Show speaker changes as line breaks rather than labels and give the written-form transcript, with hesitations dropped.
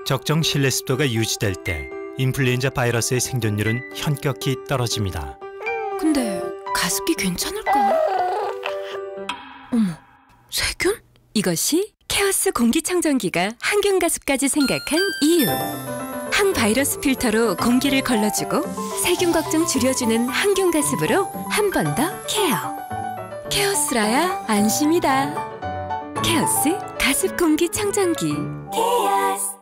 적정 실내 습도가 유지될 때 인플루엔자 바이러스의 생존율은 현격히 떨어집니다.
근데 가습기 괜찮을까? 어머, 세균? 이것이 케어스 공기청정기가 항균가습까지 생각한 이유. 항바이러스 필터로 공기를 걸러주고 세균 걱정 줄여주는 항균가습으로 한 번 더 케어. 케어스라야 안심이다. 케어스 가습 공기청정기. 케어스.